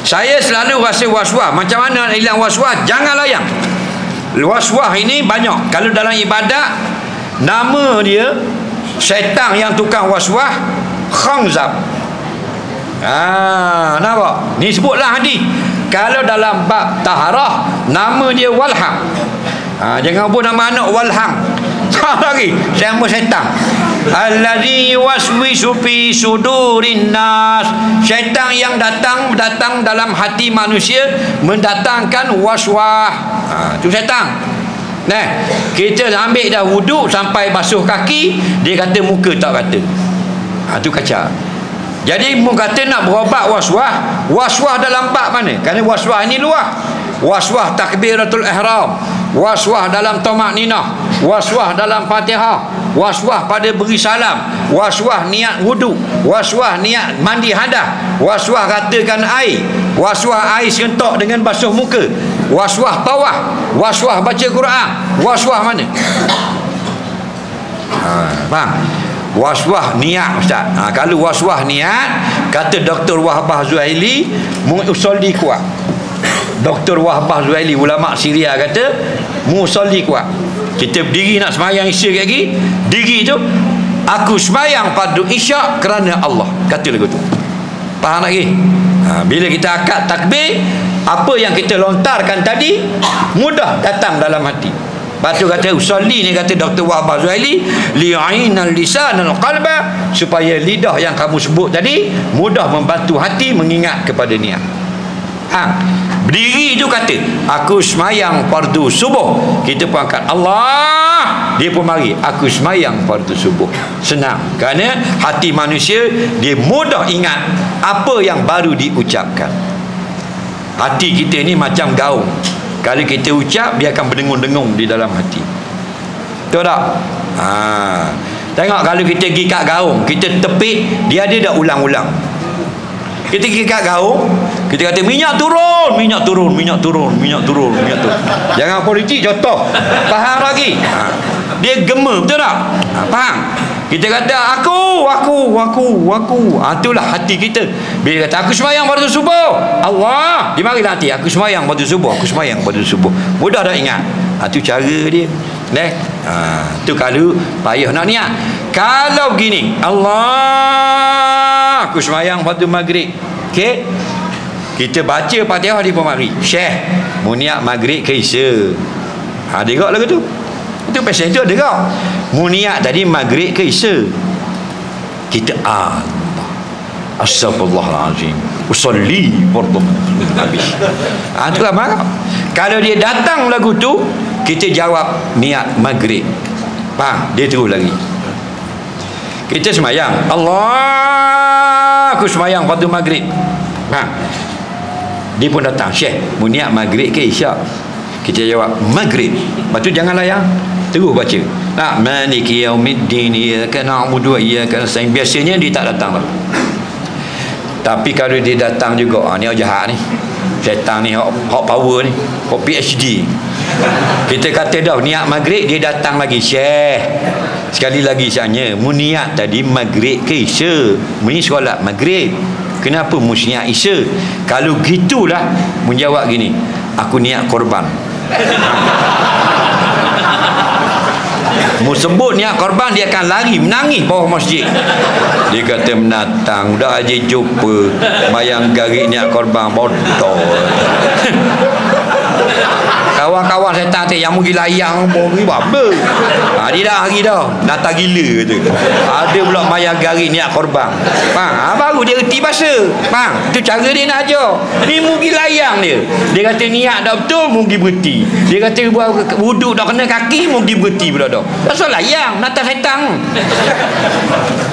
Saya selalu rasa was-was. Macam mana nak hilang was-was? Jangan layan. Was-was ini banyak. Kalau dalam ibadat, nama dia syaitan yang tukang was-was, Khanzab. Nampak? Ni sebutlah hadis. Kalau dalam bab taharah, nama dia Walham. Jangan pun nama anak Walham. Tak lagi. Sama syaitan. Allazi yuwaswisu fi sudurin nas. Syaitan yang datang dalam hati manusia, mendatangkan waswas. Itu syaitan. Nah, kita ambil dah wuduk sampai basuh kaki, dia kata muka tak kata. Itu kacau. Jadi mu kata nak berobat waswas, waswas dalam bab mana? Kerana waswas ini luas. Waswas takbiratul ihram, waswas dalam tamakninah, waswas dalam Fatihah, waswas pada beri salam, waswas niat wudu, waswas niat mandi hadas, waswas ratakan air, waswas air sentok dengan basuh muka, waswas tawaf, waswas baca Quran, waswas mana? Faham? Waswas niat, Ustaz. Kalau waswas niat, kata Dr. Wahbah Zuhaili, musolli kuat. Dr. Wahbah Zuhaili, ulama Syria, kata musolli kuat. Kita berdiri nak semayang isya lagi, diri tu, aku semayang fardu isyak kerana Allah, kata lagu tu. Faham lagi? Bila kita akad takbir, apa yang kita lontarkan tadi mudah datang dalam hati. Lepas tu kata usolli ni, kata Dr. Wahbah Zuhaili, li'ainal lisanal qalba, supaya lidah yang kamu sebut tadi mudah membantu hati mengingat kepada niat. Berdiri tu kata aku semayang fardu subuh, kita pun angkat Allah, dia pun mari aku semayang fardu subuh. Senang, kerana hati manusia dia mudah ingat apa yang baru diucapkan. Hati kita ni macam gaung, kalau kita ucap dia akan berdengung-dengung di dalam hati. Betul tak? Tengok kalau kita pergi kat gaung, kita tepik, dia ada dah ulang-ulang. Kita pergi kat gaung, kita kata minyak turun, minyak turun, minyak turun, minyak turun, minyak turun. Jangan politik contoh. Faham lagi? Dia gema, betul tak? Faham? Kita kata aku. Itulah hati kita. Bila kata aku semayang fardu subuh, Allah, dia marilah hati aku semayang fardu subuh, aku semayang fardu subuh. Mudah dah ingat. Itu cara dia. Tu kalau payah nak niat. Kalau begini, Allah, aku semayang fardu maghrib. Okey, kita baca Fatihah, dia pun mari Syekh mu niat maghrib ke isya. Dia gerak lagu tu. Itu pasal itu ada gerak. Mu niat tadi maghrib ke isya. Kita Astagfirullahalazim, usolli fardu habis. Tu lah marah. Kalau dia datang lagu tu, kita jawab niat maghrib. Faham? Dia terus lagi. Kita semayang Allah, aku semayang fardu maghrib. Dia pun datang, Syekh mu niat maghrib ke isyak? Kita jawab maghrib. Lepas tu jangan layan, terus baca maliki yaumiddin, iyyaka na'budu wa iyyaka nasta'in. Biasanya dia tak datang lah. Tapi kalau dia datang juga, ni orang jahat ni, syaitan ni, hak power ni, hak PhD. Kita kata dah niat maghrib, dia datang lagi, Syekh sekali lagi saya mu niat tadi maghrib ke isya? Mu ni solat maghrib, kenapa mu niat isya? Kalau gitulah menjawab gini, aku niat korban. Mu sebut niat korban, dia akan lari menangis bawah masjid. Dia kata menatang dah aja jumpa bayang garik niat korban, bodoh. Kawan-kawan saya tanya yang pergi layang pergi apa? Dia dah hari dah datang gila kata. Ada pula mayang garik niat korban. Baru dia reti bahasa. Itu cara dia nak ajar. Ni pergi layang dia. Dia kata niat dah betul, pergi berhenti. Dia kata wuduk dah kena kaki, pergi berhenti pula dah. Pasal layang, natang setan.